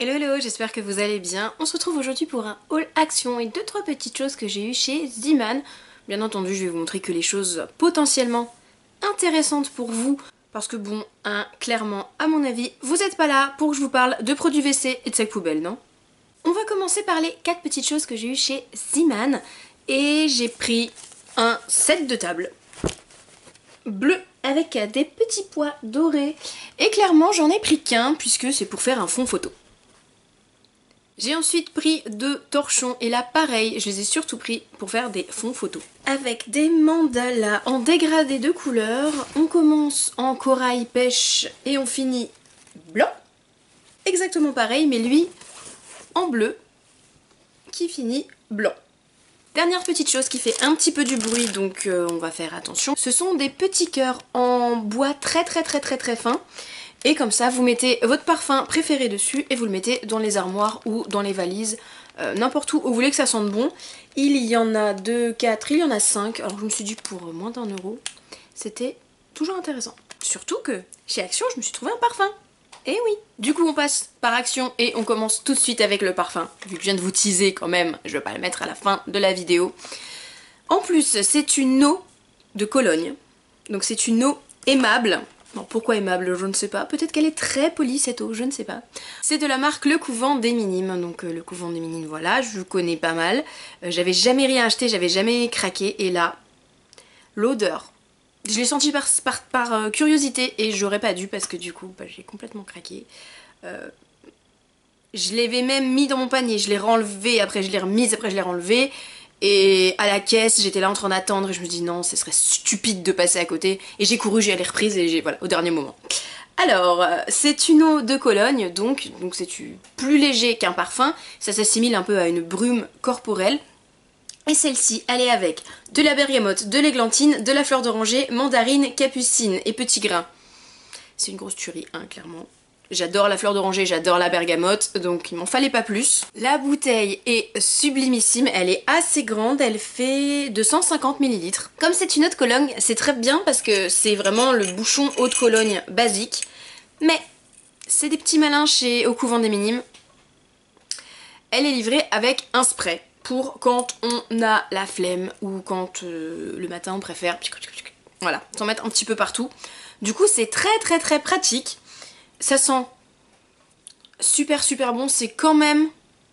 Hello hello, j'espère que vous allez bien. On se retrouve aujourd'hui pour un haul action et 2-3 petites choses que j'ai eues chez Zeeman. Bien entendu, je vais vous montrer que les choses potentiellement intéressantes pour vous. Parce que bon, clairement, à mon avis, vous n'êtes pas là pour que je vous parle de produits WC et de sacs poubelles, non? On va commencer par les 4 petites choses que j'ai eues chez Zeeman. Et j'ai pris un set de table bleu avec des petits pois dorés. Et clairement, j'en ai pris qu'un puisque c'est pour faire un fond photo. J'ai ensuite pris 2 torchons et là pareil, je les ai surtout pris pour faire des fonds photos. Avec des mandalas en dégradé de couleurs, on commence en corail pêche et on finit blanc. Exactement pareil, mais lui en bleu qui finit blanc. Dernière petite chose qui fait un petit peu du bruit, donc on va faire attention. Ce sont des petits cœurs en bois très fin. Et comme ça, vous mettez votre parfum préféré dessus et vous le mettez dans les armoires ou dans les valises, n'importe où vous voulez que ça sente bon. Il y en a 2, 4, il y en a 5. Alors je me suis dit pour moins d'1 €, c'était toujours intéressant. Surtout que chez Action, je me suis trouvé un parfum. Et oui. Du coup, on passe par Action et on commence tout de suite avec le parfum. Vu que je viens de vous teaser quand même, je vais pas le mettre à la fin de la vidéo. En plus, c'est une eau de Cologne. Donc c'est une eau aimable. Bon, pourquoi aimable, je ne sais pas. Peut-être qu'elle est très polie cette eau, je ne sais pas. C'est de la marque Le Couvent des Minimes. Donc le Couvent des Minimes, voilà, je connais pas mal. J'avais jamais rien acheté, j'avais jamais craqué. Et là, l'odeur. Je l'ai senti par curiosité et j'aurais pas dû parce que du coup, j'ai complètement craqué. Je l'avais même mis dans mon panier, je l'ai renlevé, après je l'ai remise, après je l'ai renlevé. Et à la caisse, j'étais là en train d'attendre et je me dis non, ce serait stupide de passer à côté. Et j'ai couru, j'ai les reprise et voilà, au dernier moment. Alors, c'est une eau de Cologne, donc c'est plus léger qu'un parfum. Ça s'assimile un peu à une brume corporelle. Et celle-ci, elle est avec de la bergamote, de l'églantine, de la fleur d'oranger, mandarine, capucine et petits grains. C'est une grosse tuerie, hein, clairement. J'adore la fleur d'oranger, j'adore la bergamote, donc il m'en fallait pas plus. La bouteille est sublimissime, elle est assez grande, elle fait 250 ml. Comme c'est une eau de Cologne, c'est très bien parce que c'est vraiment le bouchon eau de Cologne basique. Mais c'est des petits malins au Couvent des Minimes. Elle est livrée avec un spray pour quand on a la flemme ou quand le matin on préfère, voilà, s'en mettre un petit peu partout. Du coup c'est très pratique. Ça sent super bon, c'est quand même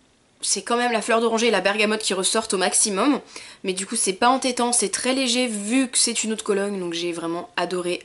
la fleur d'oranger et la bergamote qui ressortent au maximum. Mais du coup c'est pas entêtant, c'est très léger vu que c'est une eau de Cologne, donc j'ai vraiment adoré.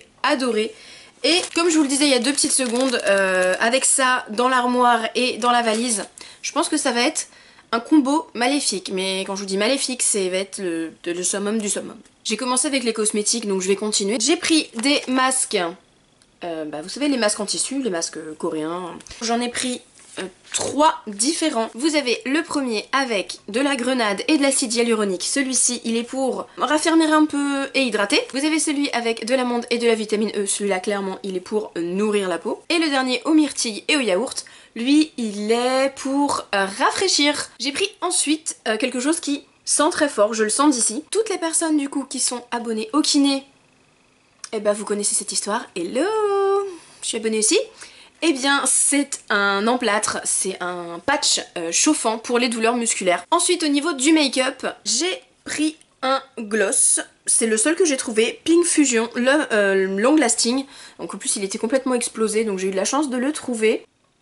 Et comme je vous le disais il y a 2 petites secondes, avec ça dans l'armoire et dans la valise, je pense que ça va être un combo maléfique. Mais quand je vous dis maléfique, ça va être le summum du summum. J'ai commencé avec les cosmétiques, donc je vais continuer. J'ai pris des masques. Vous savez les masques en tissu, les masques coréens. J'en ai pris 3 différents. Vous avez le premier avec de la grenade et de l'acide hyaluronique. Celui-ci il est pour raffermir un peu et hydrater. Vous avez celui avec de l'amande et de la vitamine E. Celui-là clairement il est pour nourrir la peau. Et le dernier au myrtille et au yaourt. Lui il est pour rafraîchir. J'ai pris ensuite quelque chose qui sent très fort, je le sens d'ici. Toutes les personnes du coup qui sont abonnées au kiné, eh ben vous connaissez cette histoire. Hello, je suis abonnée aussi. Eh bien c'est un emplâtre, c'est un patch chauffant pour les douleurs musculaires. Ensuite au niveau du make-up, j'ai pris un gloss. C'est le seul que j'ai trouvé, Pink Fusion, long lasting. Donc en plus il était complètement explosé, donc j'ai eu de la chance de le trouver.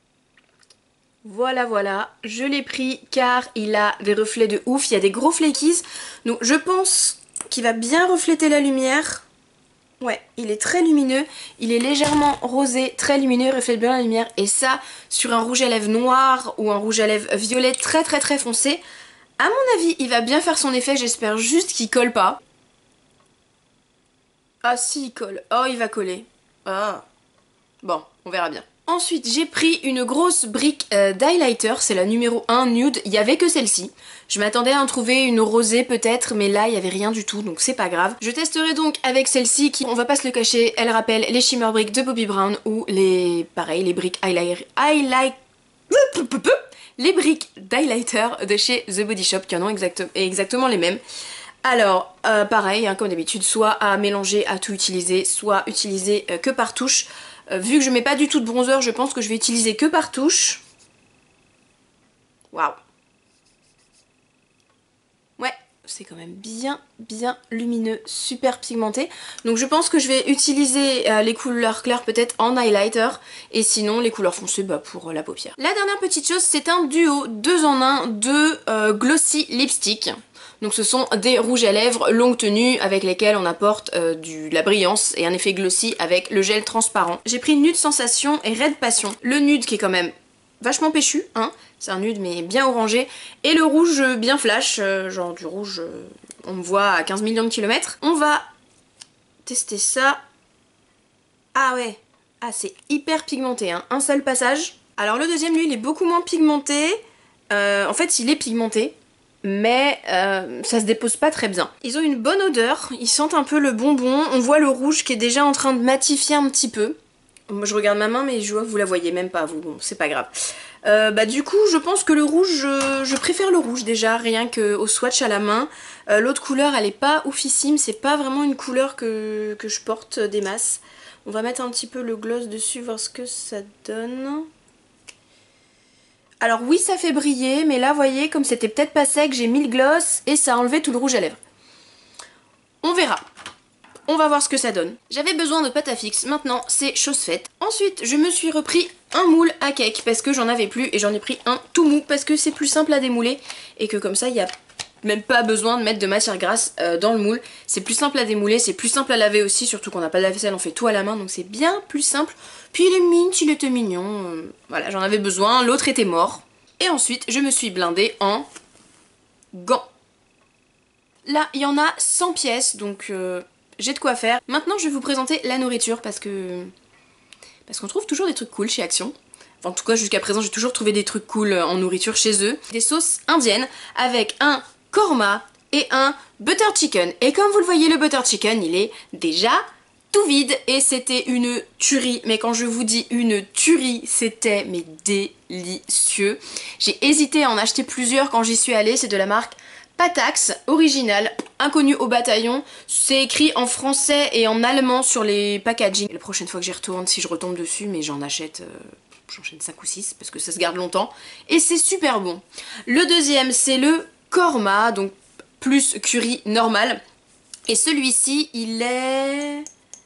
Voilà, je l'ai pris car il a des reflets de ouf, il y a des gros flakies. Donc je pense qu'il va bien refléter la lumière. Ouais, il est très lumineux, il est légèrement rosé, très lumineux, il reflète bien la lumière. Et ça, sur un rouge à lèvres noir ou un rouge à lèvres violet très foncé, à mon avis, il va bien faire son effet, j'espère juste qu'il colle pas. Ah si, il colle. Oh, il va coller. Ah. Bon, on verra bien. Ensuite, j'ai pris une grosse brique d'highlighter, c'est la numéro 1 nude, il n'y avait que celle-ci. Je m'attendais à en trouver une rosée peut-être, mais là il n'y avait rien du tout, donc c'est pas grave. Je testerai donc avec celle-ci qui, on va pas se le cacher, elle rappelle les Shimmer Bricks de Bobbi Brown ou les briques les briques d'highlighter de chez The Body Shop qui en ont exactement les mêmes. Alors, pareil, hein, comme d'habitude, soit à mélanger, à tout utiliser, soit utiliser que par touche. Vu que je mets pas du tout de bronzer, je pense que je vais utiliser que par touche. Waouh. Ouais, c'est quand même bien lumineux, super pigmenté. Donc je pense que je vais utiliser les couleurs claires peut-être en highlighter et sinon les couleurs foncées pour la paupière. La dernière petite chose, c'est un duo 2 en 1 de glossy lipstick. Donc ce sont des rouges à lèvres longue tenue avec lesquels on apporte de la brillance et un effet glossy avec le gel transparent. J'ai pris Nude Sensation et Red Passion. Le nude qui est quand même vachement péchu, hein, c'est un nude mais bien orangé, et le rouge bien flash, genre du rouge, on me voit à 15 millions de kilomètres. On va tester ça. Ah ouais, ah c'est hyper pigmenté, hein, un seul passage. Alors le deuxième, lui, il est beaucoup moins pigmenté, en fait il est pigmenté, mais ça se dépose pas très bien. Ils ont une bonne odeur, ils sentent un peu le bonbon, on voit le rouge qui est déjà en train de matifier un petit peu. Moi je regarde ma main mais je vois que vous la voyez même pas vous, bon c'est pas grave. Du coup je pense que le rouge, je préfère le rouge déjà, rien qu'au swatch à la main. L'autre couleur elle est pas oufissime, c'est pas vraiment une couleur que je porte des masses. On va mettre un petit peu le gloss dessus, voir ce que ça donne. Alors oui ça fait briller, mais là vous voyez comme c'était peut-être pas sec, j'ai mis le gloss et ça a enlevé tout le rouge à lèvres. On verra. On va voir ce que ça donne. J'avais besoin de pâte à fixe, maintenant c'est chose faite. Ensuite je me suis repris un moule à cake parce que j'en avais plus et j'en ai pris un tout mou parce que c'est plus simple à démouler et que comme ça il n'y a même pas besoin de mettre de matière grasse dans le moule. C'est plus simple à démouler, c'est plus simple à laver aussi, surtout qu'on n'a pas de lave-vaisselle, on fait tout à la main donc c'est bien plus simple. Puis il est mint, il était mignon, voilà j'en avais besoin, l'autre était mort. Et ensuite je me suis blindée en gants. Là il y en a 100 pièces donc... j'ai de quoi faire. Maintenant je vais vous présenter la nourriture parce qu'on trouve toujours des trucs cool chez Action. Enfin, en tout cas jusqu'à présent j'ai toujours trouvé des trucs cool en nourriture chez eux. Des sauces indiennes avec un korma et un butter chicken. Et comme vous le voyez le butter chicken il est déjà tout vide et c'était une tuerie. Mais quand je vous dis une tuerie c'était mais délicieux. J'ai hésité à en acheter plusieurs quand j'y suis allée, c'est de la marque Patax, original, inconnu au bataillon. C'est écrit en français et en allemand sur les packaging. La prochaine fois que j'y retourne, si je retombe dessus, mais j'en achète, j'enchaîne 5 ou 6 parce que ça se garde longtemps. Et c'est super bon. Le deuxième, c'est le korma, donc plus curry normal. Et celui-ci, il est...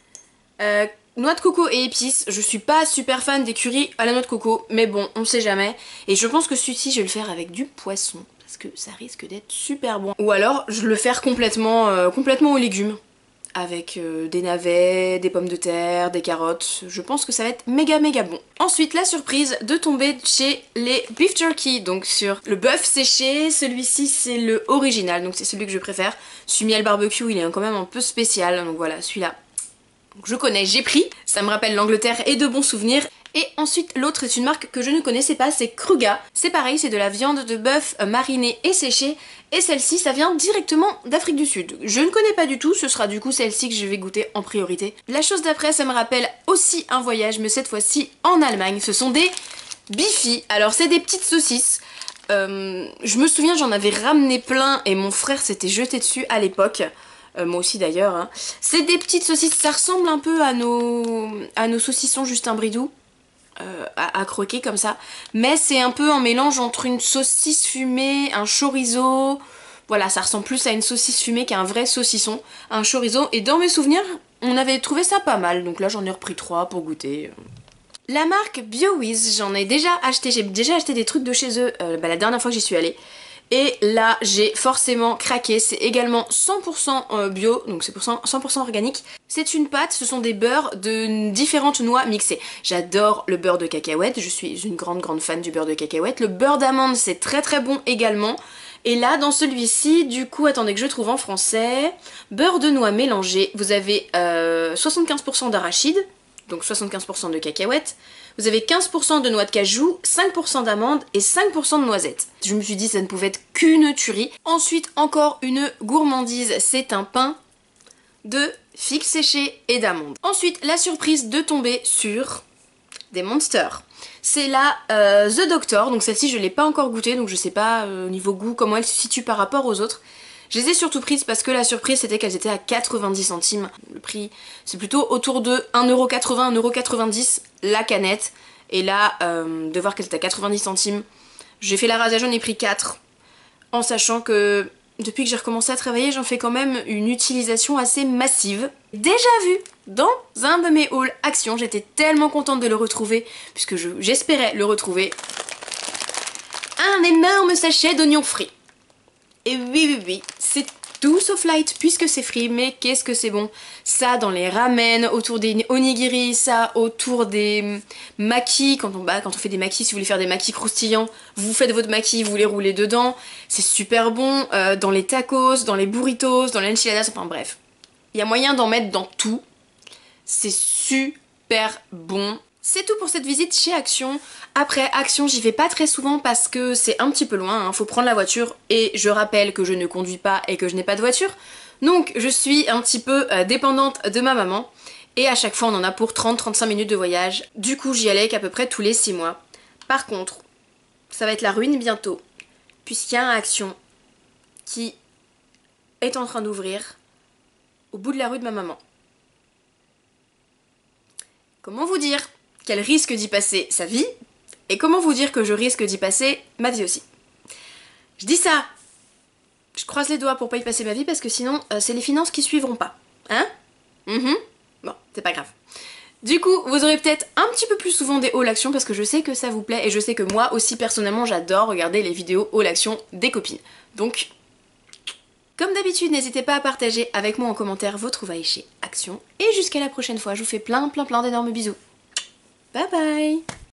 noix de coco et épices. Je suis pas super fan des currys à la noix de coco, mais bon, on sait jamais. Et je pense que celui-ci, je vais le faire avec du poisson. Parce que ça risque d'être super bon. Ou alors je le faire complètement aux légumes. Avec des navets, des pommes de terre, des carottes. Je pense que ça va être méga bon. Ensuite la surprise de tomber chez les beef jerky. Donc sur le bœuf séché. Celui-ci c'est le original. Donc c'est celui que je préfère. Celui miel barbecue il est quand même un peu spécial. Donc voilà celui-là. Je connais, j'ai pris. Ça me rappelle l'Angleterre et de bons souvenirs. Et ensuite l'autre est une marque que je ne connaissais pas, c'est Kruga. C'est pareil, c'est de la viande de bœuf marinée et séchée. Et celle-ci, ça vient directement d'Afrique du Sud. Je ne connais pas du tout, ce sera du coup celle-ci que je vais goûter en priorité. La chose d'après, ça me rappelle aussi un voyage, mais cette fois-ci en Allemagne. Ce sont des Bifi. Alors c'est des petites saucisses. Je me souviens, j'en avais ramené plein et mon frère s'était jeté dessus à l'époque. Moi aussi d'ailleurs. Hein. C'est des petites saucisses, ça ressemble un peu à nos saucissons Justin Bridou. À croquer comme ça, mais c'est un peu un mélange entre une saucisse fumée, un chorizo, voilà ça ressemble plus à une saucisse fumée qu'à un vrai saucisson, un chorizo, et dans mes souvenirs on avait trouvé ça pas mal, donc là j'en ai repris 3 pour goûter. La marque BioWiz, j'en ai déjà acheté, j'ai déjà acheté des trucs de chez eux la dernière fois que j'y suis allée. Et là j'ai forcément craqué, c'est également 100% bio, donc c'est 100% organique. C'est une pâte, ce sont des beurres de différentes noix mixées. J'adore le beurre de cacahuète, je suis une grande fan du beurre de cacahuète. Le beurre d'amande c'est très bon également. Et là dans celui-ci, du coup, attendez que je trouve en français, beurre de noix mélangé, vous avez 75% d'arachide, donc 75% de cacahuètes. Vous avez 15% de noix de cajou, 5% d'amandes et 5% de noisettes. Je me suis dit ça ne pouvait être qu'une tuerie. Ensuite encore une gourmandise, c'est un pain de figues séchées et d'amandes. Ensuite la surprise de tomber sur des Monsters. C'est la The Doctor, donc celle-ci je ne l'ai pas encore goûtée, donc je sais pas au niveau goût comment elle se situe par rapport aux autres. Je les ai surtout prises parce que la surprise c'était qu'elles étaient à 90 centimes. Le prix c'est plutôt autour de 1,80€, 1,90€ la canette. Et là, de voir qu'elles étaient à 90 centimes, J'ai fait la razzia, j'en ai pris 4. En sachant que depuis que j'ai recommencé à travailler, j'en fais quand même une utilisation assez massive. Déjà vu dans un de mes hauls Action, j'étais tellement contente de le retrouver, puisque j'espérais le retrouver. Un énorme sachet d'oignons frits. Et oui, c'est tout sauf light puisque c'est frit, mais qu'est-ce que c'est bon. Ça dans les ramen, autour des onigiri, ça autour des makis, quand on fait des makis, si vous voulez faire des makis croustillants, vous faites votre maki, vous les roulez dedans, c'est super bon, dans les tacos, dans les burritos, dans les enchiladas, enfin bref. Il y a moyen d'en mettre dans tout, c'est super bon. C'est tout pour cette visite chez Action. Après Action, j'y vais pas très souvent parce que c'est un petit peu loin, hein. Faut prendre la voiture et je rappelle que je ne conduis pas et que je n'ai pas de voiture. Donc je suis un petit peu dépendante de ma maman et à chaque fois on en a pour 30-35 minutes de voyage. Du coup j'y allais qu'à peu près tous les 6 mois. Par contre, ça va être la ruine bientôt puisqu'il y a un Action qui est en train d'ouvrir au bout de la rue de ma maman. Comment vous dire qu'elle risque d'y passer sa vie, et comment vous dire que je risque d'y passer ma vie aussi. Je dis ça, je croise les doigts pour pas y passer ma vie parce que sinon c'est les finances qui suivront pas. Hein? Bon, c'est pas grave. Du coup, vous aurez peut-être un petit peu plus souvent des hauls Action parce que je sais que ça vous plaît et je sais que moi aussi personnellement j'adore regarder les vidéos hauls Action des copines. Donc, comme d'habitude, n'hésitez pas à partager avec moi en commentaire vos trouvailles chez Action. Et jusqu'à la prochaine fois, je vous fais plein d'énormes bisous. Bye bye!